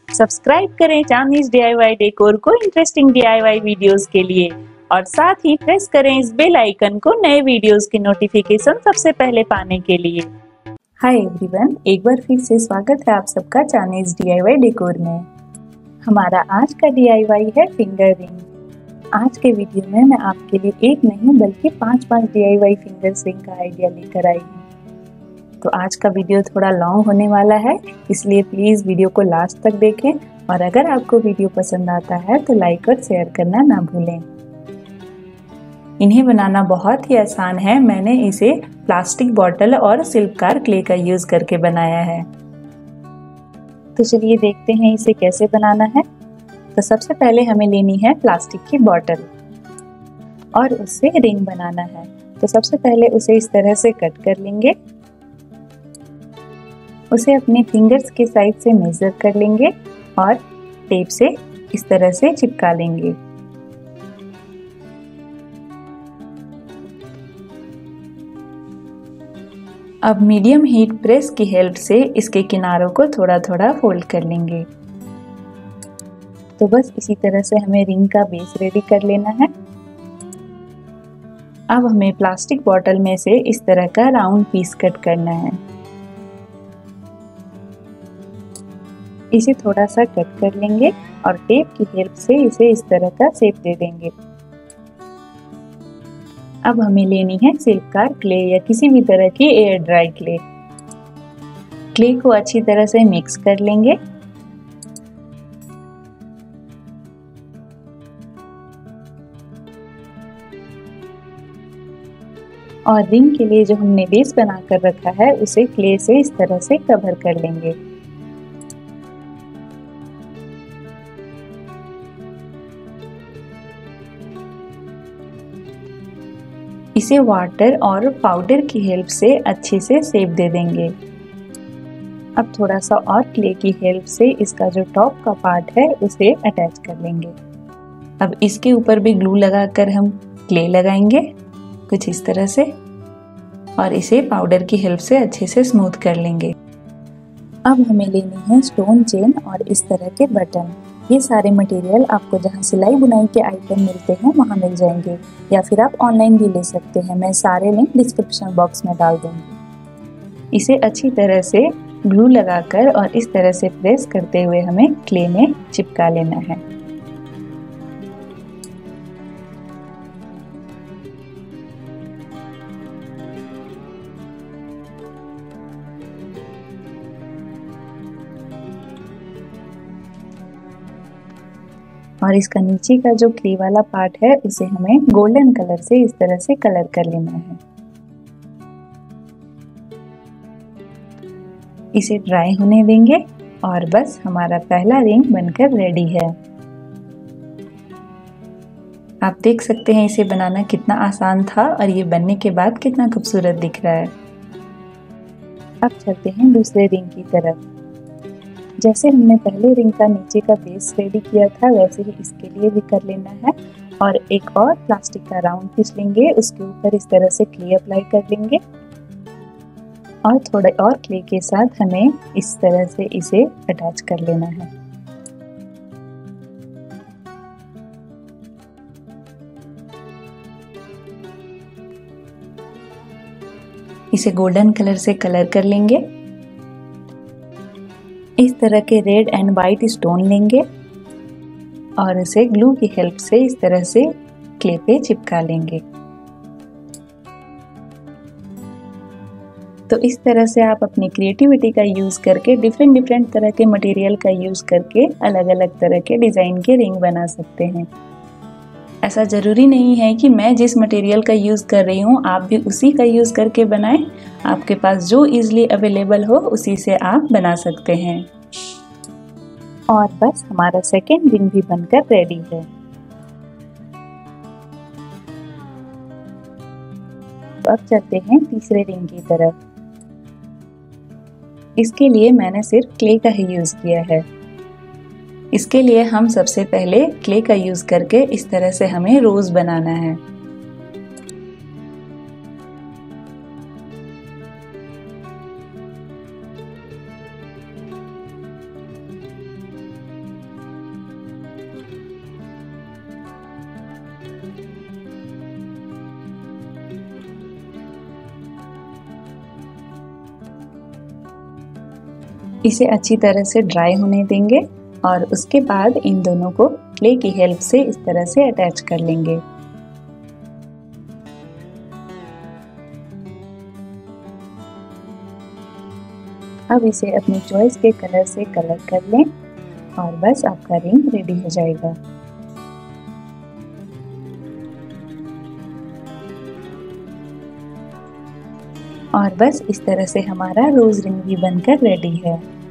Subscribe करें Chandni's DIY decor को interesting DIY videos के लिए और साथ ही प्रेस करें इस बेल आइकन को नए वीडियोस की नोटिफिकेशन सबसे पहले पाने के लिए। हाय एवरीवन, एक बार फिर से स्वागत है आप सबका चांदनीज DIY डेकोर में। हमारा आज का DIY है फिंगर रिंग। आज के वीडियो में मैं आपके लिए एक नहीं बल्कि 5 DIY फिंगर रिंग का आइडिया लेकर आई हूँ। तो आज का वीडियो थोड़ा लॉन्ग होने वाला है, इसलिए प्लीज़ वीडियो को लास्ट तक देखें और अगर आपको वीडियो पसंद आता है तो लाइक और शेयर करना ना भूलें। इन्हें बनाना बहुत ही आसान है। मैंने इसे प्लास्टिक बॉटल और शिल्पकार क्ले का यूज करके बनाया है। तो चलिए देखते हैं इसे कैसे बनाना है। तो सबसे पहले हमें लेनी है प्लास्टिक की बॉटल और उससे रिंग बनाना है। तो सबसे पहले उसे इस तरह से कट कर लेंगे, उसे अपने फिंगर्स के साइज से मेजर कर लेंगे और टेप से इस तरह से चिपका लेंगे। अब मीडियम हीट प्रेस की हेल्प से इसके किनारों को थोड़ा थोड़ा फोल्ड कर लेंगे। तो बस इसी तरह से हमें रिंग का बेस रेडी कर लेना है। अब हमें प्लास्टिक बॉटल में से इस तरह का राउंड पीस कट करना है। इसे थोड़ा सा कट कर लेंगे और टेप की हेल्प से इसे इस तरह का शेप दे देंगे। अब हमें लेनी है शिल्पकार क्ले या किसी भी तरह की एयर ड्राई क्ले। क्ले को अच्छी तरह से मिक्स कर लेंगे और रिंग के लिए जो हमने बेस बना कर रखा है उसे क्ले से इस तरह से कवर कर लेंगे। इसे वाटर और पाउडर की हेल्प से अच्छे से शेप दे देंगे। अब थोड़ा सा और क्ले की हेल्प से इसका जो टॉप का पार्ट है उसे अटैच कर लेंगे। अब इसके ऊपर भी ग्लू लगाकर हम क्ले लगाएंगे कुछ इस तरह से और इसे पाउडर की हेल्प से अच्छे से स्मूथ कर लेंगे। अब हमें लेनी है स्टोन चेन और इस तरह के बटन। ये सारे मटेरियल आपको जहाँ सिलाई बुनाई के आइटम मिलते हैं वहाँ मिल जाएंगे या फिर आप ऑनलाइन भी ले सकते हैं। मैं सारे लिंक डिस्क्रिप्शन बॉक्स में डाल दूंगी। इसे अच्छी तरह से ग्लू लगाकर और इस तरह से प्रेस करते हुए हमें क्ले में चिपका लेना है। और इसका नीचे का जो क्ले वाला पार्ट है उसे हमें गोल्डन कलर से इस तरह से कलर कर लेना है। इसे ड्राई होने देंगे और बस हमारा पहला रिंग बनकर रेडी है। आप देख सकते हैं इसे बनाना कितना आसान था और ये बनने के बाद कितना खूबसूरत दिख रहा है। अब चलते हैं दूसरे रिंग की तरफ। जैसे हमने पहले रिंग का नीचे का बेस रेडी किया था वैसे ही इसके लिए भी कर लेना है और एक और प्लास्टिक का राउंड पीस लेंगे, उसके ऊपर इस तरह से क्ले अप्लाई कर लेंगे और थोड़े और क्ले के साथ हमें इस तरह से इसे अटैच कर लेना है। इसे गोल्डन कलर से कलर कर लेंगे। इस तरह के रेड एंड वाइट स्टोन लेंगे और इसे ग्लू की हेल्प से इस तरह से क्ले पे चिपका लेंगे। तो इस तरह से आप अपनी क्रिएटिविटी का यूज करके डिफरेंट तरह के मटेरियल का यूज करके अलग अलग तरह के डिजाइन के रिंग बना सकते हैं। ऐसा जरूरी नहीं है कि मैं जिस मटेरियल का यूज कर रही हूँ आप भी उसी का यूज करके बनाएं। आपके पास जो इजीली अवेलेबल हो उसी से आप बना सकते हैं। और बस हमारा सेकेंड रिंग भी बनकर रेडी है। अब चलते हैं तीसरे रिंग की तरफ। इसके लिए मैंने सिर्फ क्ले का ही यूज किया है। इसके लिए हम सबसे पहले क्ले का यूज करके इस तरह से हमें रोज बनाना है। इसे अच्छी तरह से ड्राई होने देंगे और उसके बाद इन दोनों को क्ले की हेल्प से इस तरह से अटैच कर लेंगे। अब इसे अपनी चॉइस के कलर से कलर कर लें और बस आपका रिंग रेडी हो जाएगा। और बस इस तरह से हमारा रोज रिंग भी बनकर रेडी है।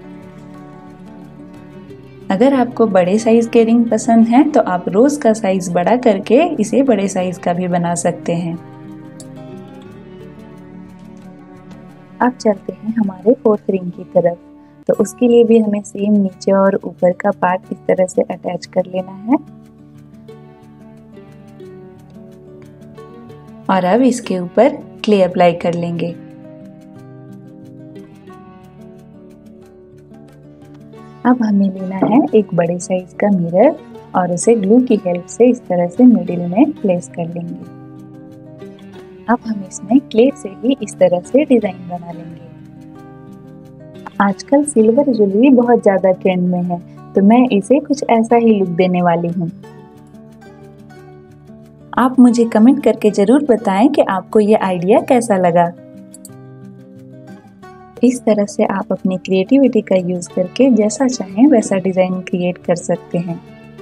अगर आपको बड़े साइज के रिंग पसंद हैं तो आप रोज का साइज बड़ा करके इसे बड़े साइज का भी बना सकते हैं। अब चलते हैं हमारे फोर्थ रिंग की तरफ। तो उसके लिए भी हमें सेम नीचे और ऊपर का पार्ट इस तरह से अटैच कर लेना है। और अब इसके ऊपर क्ले अप्लाई कर लेंगे। अब हमें लेना है एक बड़े साइज का मिरर और उसे ग्लू की हेल्प से इस तरह से मिडिल में प्लेस कर लेंगे। अब हम इसमें क्ले से ही इस तरह से डिजाइन बना लेंगे। आजकल सिल्वर ज्वेलरी बहुत ज्यादा ट्रेंड में है, तो मैं इसे कुछ ऐसा ही लुक देने वाली हूँ। आप मुझे कमेंट करके जरूर बताएं कि आपको ये आइडिया कैसा लगा। इस तरह से आप अपनी क्रिएटिविटी का यूज करके जैसा चाहें वैसा डिजाइन क्रिएट कर सकते हैं।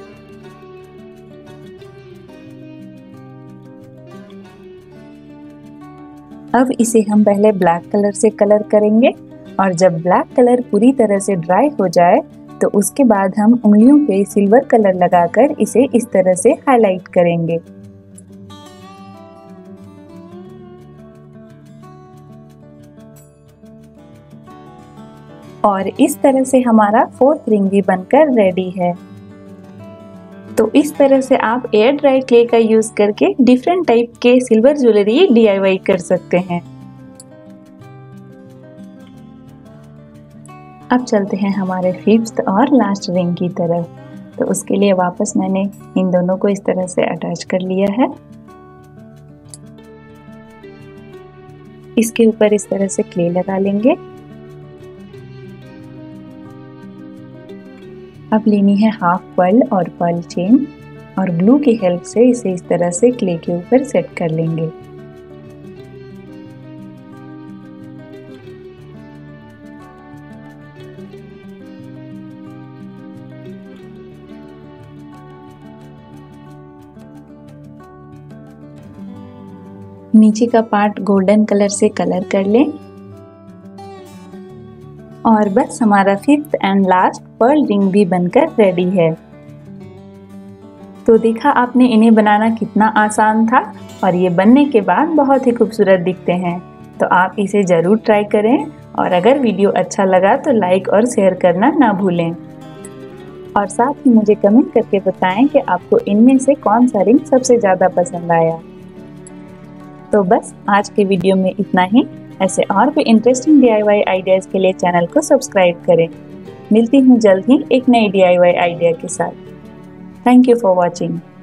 अब इसे हम पहले ब्लैक कलर से कलर करेंगे और जब ब्लैक कलर पूरी तरह से ड्राई हो जाए तो उसके बाद हम उंगलियों पे सिल्वर कलर लगाकर इसे इस तरह से हाईलाइट करेंगे। और इस तरह से हमारा फोर्थ रिंग भी बनकर रेडी है। तो इस तरह से आप एयर ड्राई क्ले का यूज करके डिफरेंट टाइप के सिल्वर ज्वेलरी DIY कर सकते हैं। अब चलते हैं हमारे फिफ्थ और लास्ट रिंग की तरफ। तो उसके लिए वापस मैंने इन दोनों को इस तरह से अटैच कर लिया है। इसके ऊपर इस तरह से क्ले लगा लेंगे। अब लेनी है हाफ पर्ल और पर्ल चेन और ग्लू की हेल्प से इसे इस तरह से क्ले के ऊपर सेट कर लेंगे। नीचे का पार्ट गोल्डन कलर से कलर कर लें और बस हमारा fifth and last pearl ring भी बनकर रेडी है। तो देखा आपने इन्हें बनाना कितना आसान था और ये बनने के बाद बहुत ही खूबसूरत दिखते हैं। तो आप इसे ज़रूर ट्राई करें और अगर वीडियो अच्छा लगा तो लाइक और शेयर करना ना भूलें। और साथ ही मुझे कमेंट करके बताएं कि आपको इनमें से कौन सा रिंग सबसे ज़्यादा पसंद आया। तो बस आज के वीडियो में इतना ही। ऐसे और भी इंटरेस्टिंग DIY आइडियाज़ के लिए चैनल को सब्सक्राइब करें। मिलती हूँ जल्द ही एक नई DIY आइडिया के साथ। Thank you for watching.